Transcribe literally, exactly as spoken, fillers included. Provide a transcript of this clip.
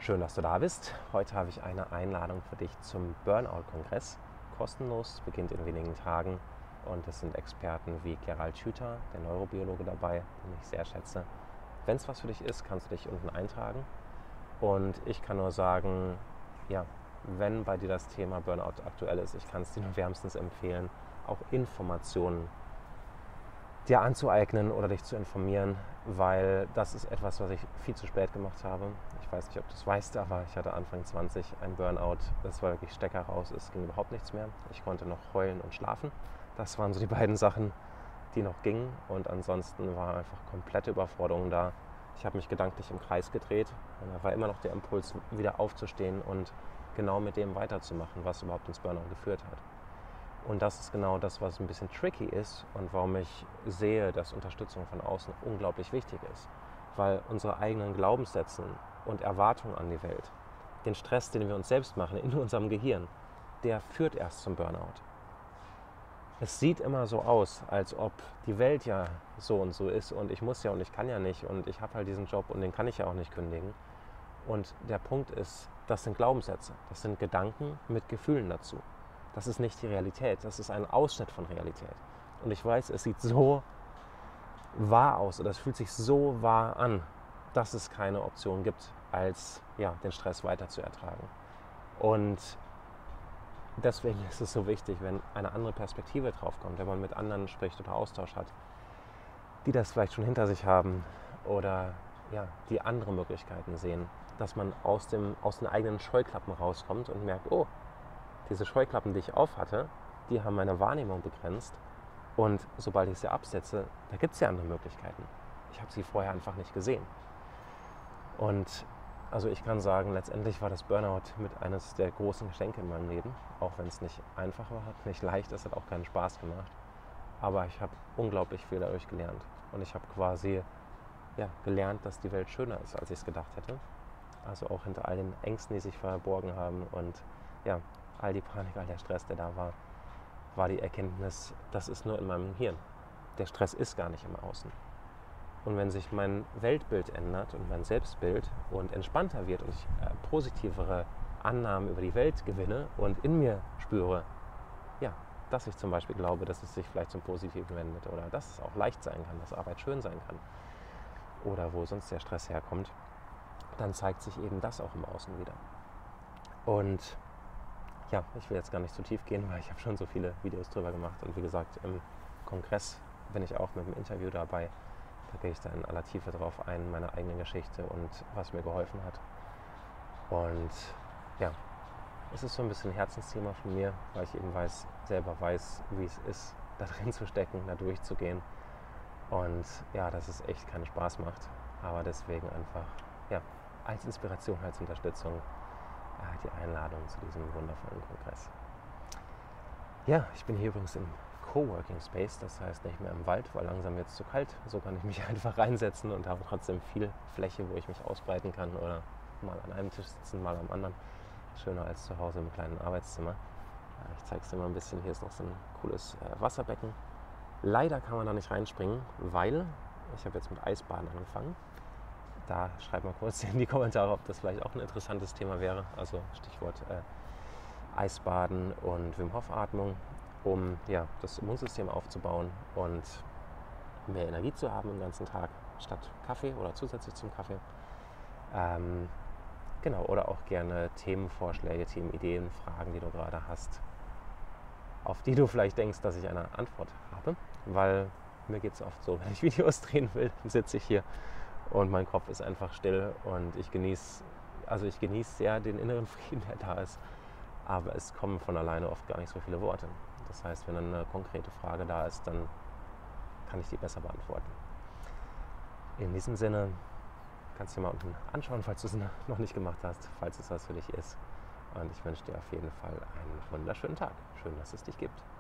Schön, dass du da bist. Heute habe ich eine Einladung für dich zum Burnout-Kongress. Kostenlos, beginnt in wenigen Tagen und es sind Experten wie Gerald Hüther, der Neurobiologe, dabei, den ich sehr schätze. Wenn es was für dich ist, kannst du dich unten eintragen. Und ich kann nur sagen, ja, wenn bei dir das Thema Burnout aktuell ist, ich kann es dir nur wärmstens empfehlen, auch Informationen dir anzueignen oder dich zu informieren, weil das ist etwas, was ich viel zu spät gemacht habe. Ich weiß nicht, ob du es weißt, aber ich hatte Anfang zwanzig ein Burnout. Das war wirklich Stecker raus, es ging überhaupt nichts mehr. Ich konnte noch heulen und schlafen. Das waren so die beiden Sachen, die noch gingen. Und ansonsten war einfach komplette Überforderung da. Ich habe mich gedanklich im Kreis gedreht und da war immer noch der Impuls, wieder aufzustehen und genau mit dem weiterzumachen, was überhaupt ins Burnout geführt hat. Und das ist genau das, was ein bisschen tricky ist und warum ich sehe, dass Unterstützung von außen unglaublich wichtig ist. Weil unsere eigenen Glaubenssätze und Erwartungen an die Welt, den Stress, den wir uns selbst machen in unserem Gehirn, der führt erst zum Burnout. Es sieht immer so aus, als ob die Welt ja so und so ist und ich muss ja und ich kann ja nicht und ich habe halt diesen Job und den kann ich ja auch nicht kündigen. Und der Punkt ist, das sind Glaubenssätze, das sind Gedanken mit Gefühlen dazu. Das ist nicht die Realität, das ist ein Ausschnitt von Realität. Und ich weiß, es sieht so wahr aus oder es fühlt sich so wahr an, dass es keine Option gibt, als ja, den Stress weiter zu ertragen. Und deswegen ist es so wichtig, wenn eine andere Perspektive drauf kommt, wenn man mit anderen spricht oder Austausch hat, die das vielleicht schon hinter sich haben oder ja, die andere Möglichkeiten sehen, dass man aus, dem, aus den eigenen Scheuklappen rauskommt und merkt, oh, diese Scheuklappen, die ich auf hatte, die haben meine Wahrnehmung begrenzt und sobald ich sie absetze, da gibt es ja andere Möglichkeiten. Ich habe sie vorher einfach nicht gesehen. Und also ich kann sagen, letztendlich war das Burnout mit eines der großen Geschenke in meinem Leben, auch wenn es nicht einfach war, nicht leicht, es hat auch keinen Spaß gemacht. Aber ich habe unglaublich viel dadurch gelernt. Und ich habe quasi ja, gelernt, dass die Welt schöner ist, als ich es gedacht hätte. Also auch hinter all den Ängsten, die sich verborgen haben und ja, all die Panik, all der Stress, der da war, war die Erkenntnis, das ist nur in meinem Hirn. Der Stress ist gar nicht im Außen. Und wenn sich mein Weltbild ändert und mein Selbstbild und entspannter wird und ich äh, positivere Annahmen über die Welt gewinne und in mir spüre, ja, dass ich zum Beispiel glaube, dass es sich vielleicht zum Positiven wendet oder dass es auch leicht sein kann, dass Arbeit schön sein kann oder wo sonst der Stress herkommt, dann zeigt sich eben das auch im Außen wieder. Und ja, ich will jetzt gar nicht zu tief gehen, weil ich habe schon so viele Videos drüber gemacht. Und wie gesagt, im Kongress bin ich auch mit einem Interview dabei. Da gehe ich da in aller Tiefe drauf ein, meine eigene Geschichte und was mir geholfen hat. Und ja, es ist so ein bisschen ein Herzensthema von mir, weil ich eben weiß, selber weiß, wie es ist, da drin zu stecken, da durchzugehen. Und ja, dass es echt keinen Spaß macht. Aber deswegen einfach, ja, als Inspiration, als Unterstützung die Einladung zu diesem wundervollen Kongress. Ja, ich bin hier übrigens im Coworking Space, das heißt nicht mehr im Wald, weil langsam wird es zu kalt. So kann ich mich einfach reinsetzen und habe trotzdem viel Fläche, wo ich mich ausbreiten kann oder mal an einem Tisch sitzen, mal am anderen. Schöner als zu Hause im kleinen Arbeitszimmer. Ich zeige es dir mal ein bisschen. Hier ist noch so ein cooles Wasserbecken. Leider kann man da nicht reinspringen, weil ich habe jetzt mit Eisbaden angefangen. Da schreibt mal kurz in die Kommentare, ob das vielleicht auch ein interessantes Thema wäre. Also Stichwort äh, Eisbaden und Wim Hof Atmung, um ja, das Immunsystem aufzubauen und mehr Energie zu haben den ganzen Tag, statt Kaffee oder zusätzlich zum Kaffee. Ähm, genau, oder auch gerne Themenvorschläge, Themenideen, Fragen, die du gerade hast, auf die du vielleicht denkst, dass ich eine Antwort habe. Weil mir geht es oft so, wenn ich Videos drehen will, sitze ich hier und mein Kopf ist einfach still und ich genieße, also ich genieße sehr den inneren Frieden, der da ist, aber es kommen von alleine oft gar nicht so viele Worte. Das heißt, wenn eine konkrete Frage da ist, dann kann ich die besser beantworten. In diesem Sinne kannst du dir mal unten anschauen, falls du es noch nicht gemacht hast, falls es was für dich ist. Und ich wünsche dir auf jeden Fall einen wunderschönen Tag. Schön, dass es dich gibt.